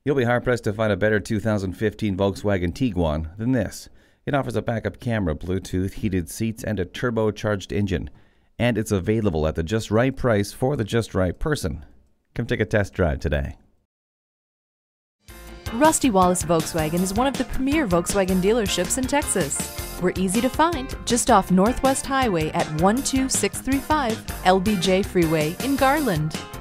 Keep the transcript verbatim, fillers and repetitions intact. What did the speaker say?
You'll be hard-pressed to find a better two thousand fifteen Volkswagen Tiguan than this. It offers a backup camera, Bluetooth, heated seats, and a turbocharged engine. And it's available at the just right price for the just right person. Come take a test drive today. Rusty Wallis Volkswagen is one of the premier Volkswagen dealerships in Texas. We're easy to find just off Northwest Highway at one two six three five L B J Freeway in Garland.